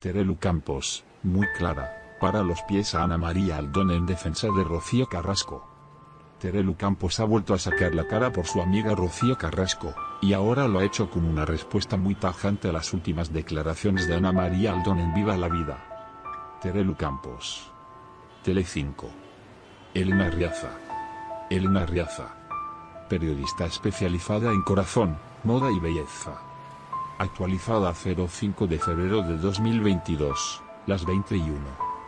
Terelu Campos, muy clara, para los pies a Ana María Aldón en defensa de Rocío Carrasco. Terelu Campos ha vuelto a sacar la cara por su amiga Rocío Carrasco, y ahora lo ha hecho con una respuesta muy tajante a las últimas declaraciones de Ana María Aldón en Viva la Vida. Terelu Campos. Telecinco. Elena Riaza. Elena Riaza. Periodista especializada en corazón, moda y belleza. Actualizada a 05 de febrero de 2022, las 21.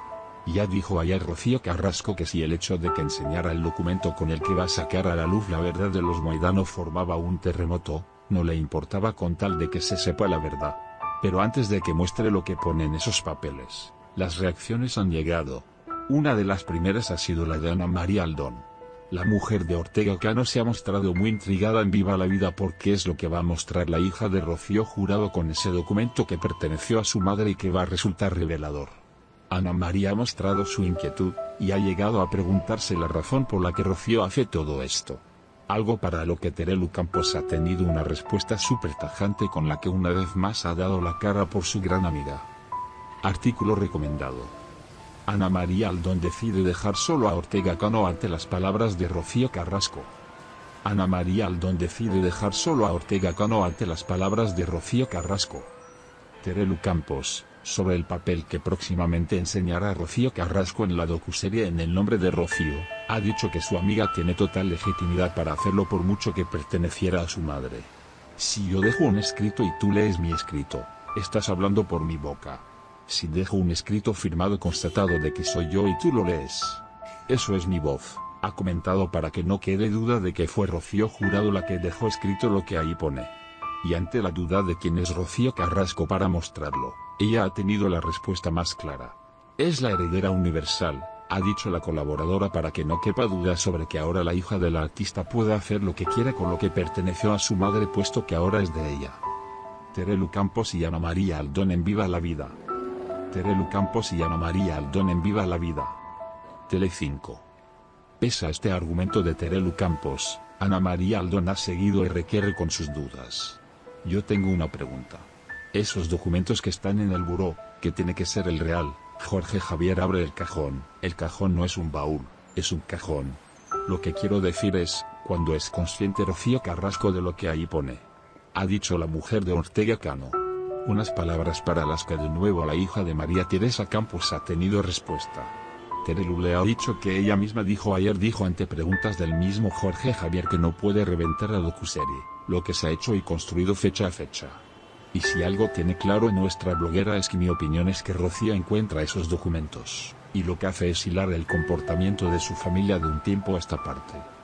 Ya dijo ayer Rocío Carrasco que si el hecho de que enseñara el documento con el que va a sacar a la luz la verdad de los Moedano formaba un terremoto, no le importaba con tal de que se sepa la verdad. Pero antes de que muestre lo que pone en esos papeles, las reacciones han llegado. Una de las primeras ha sido la de Ana María Aldón. La mujer de Ortega Cano se ha mostrado muy intrigada en Viva la Vida porque es lo que va a mostrar la hija de Rocío Jurado con ese documento que perteneció a su madre y que va a resultar revelador. Ana María ha mostrado su inquietud, y ha llegado a preguntarse la razón por la que Rocío hace todo esto. Algo para lo que Terelu Campos ha tenido una respuesta súper tajante con la que una vez más ha dado la cara por su gran amiga. Artículo recomendado. Ana María Aldón decide dejar solo a Ortega Cano ante las palabras de Rocío Carrasco. Ana María Aldón decide dejar solo a Ortega Cano ante las palabras de Rocío Carrasco. Terelu Campos, sobre el papel que próximamente enseñará Rocío Carrasco en la docuserie En el nombre de Rocío, ha dicho que su amiga tiene total legitimidad para hacerlo por mucho que perteneciera a su madre. Si yo dejo un escrito y tú lees mi escrito, estás hablando por mi boca. Si dejo un escrito firmado constatado de que soy yo y tú lo lees, eso es mi voz, ha comentado para que no quede duda de que fue Rocío Jurado la que dejó escrito lo que ahí pone. Y ante la duda de quién es Rocío Carrasco para mostrarlo, ella ha tenido la respuesta más clara. Es la heredera universal, ha dicho la colaboradora para que no quepa duda sobre que ahora la hija del artista puede hacer lo que quiera con lo que perteneció a su madre puesto que ahora es de ella. Terelu Campos y Ana María Aldón en Viva la Vida. Terelu Campos y Ana María Aldón en Viva la Vida. Telecinco. Pese a este argumento de Terelu Campos, Ana María Aldón ha seguido RQR con sus dudas. Yo tengo una pregunta. Esos documentos que están en el buró, que tiene que ser el real, Jorge Javier abre el cajón no es un baúl, es un cajón. Lo que quiero decir es, ¿cuándo es consciente Rocío Carrasco de lo que ahí pone? Ha dicho la mujer de Ortega Cano. Unas palabras para las que de nuevo la hija de María Teresa Campos ha tenido respuesta. Terelu le ha dicho que ella misma dijo ante preguntas del mismo Jorge Javier que no puede reventar la docuserie, lo que se ha hecho y construido fecha a fecha. Y si algo tiene claro nuestra bloguera es que mi opinión es que Rocío encuentra esos documentos, y lo que hace es hilar el comportamiento de su familia de un tiempo a esta parte.